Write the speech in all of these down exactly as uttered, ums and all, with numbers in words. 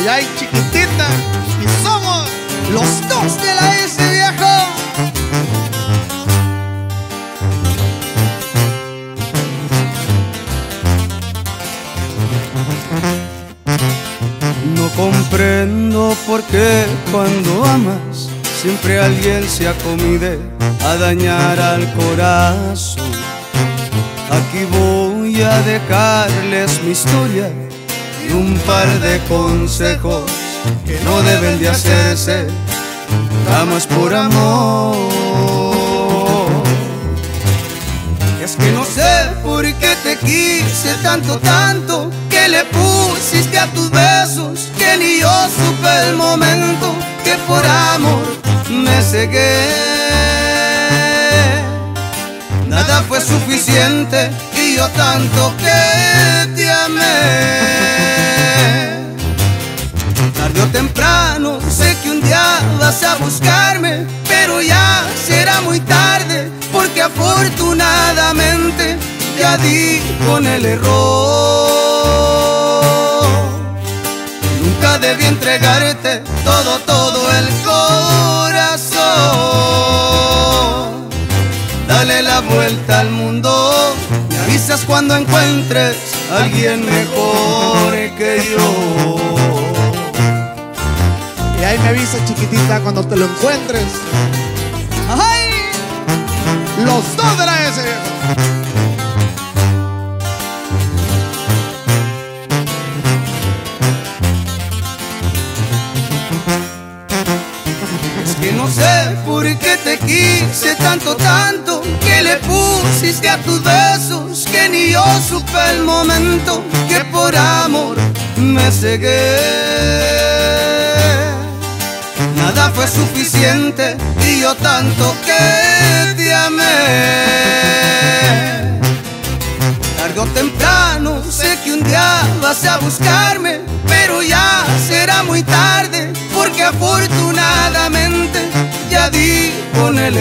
Y hay chiquitita, y somos los dos de la S, viejo. No comprendo por qué cuando amas siempre alguien se acomide a dañar al corazón. Aquí voy a dejarles mi historia y un par de consejos que no deben de hacerse jamás por amor. Es que no sé por qué te quise tanto, tanto, que le pusiste a tus besos, que ni yo supe el momento que por amor me cegué. Nada fue suficiente y yo tanto que te amé. Tarde o temprano sé que un día vas a buscarme, pero ya será muy tarde, porque afortunadamente ya di con el error. Nunca debí entregarte todo, todo el corazón. Dale la vuelta al mundo, me avisas cuando encuentres a alguien mejor que yo. Y ahí me avisas, chiquitita, cuando te lo encuentres. ¡Ay! Los dos de la S, viejo. Es que no sé por qué te quise tanto, tanto, que le pusiste a tus besos, que ni yo supe el momento que por amor me cegué. Nada fue suficiente y yo tanto que te amé. Tarde o temprano sé que un día vas a buscarme, pero ya será muy tarde, porque afortunadamente ya di con el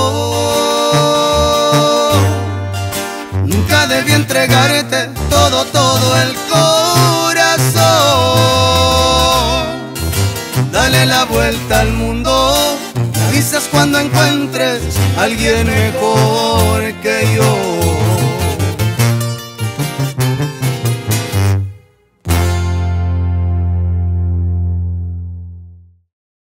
error. Nunca debí entregarte todo, todo el corazón. Dale la vuelta al mundo, me avisas cuando encuentres a alguien mejor que yo.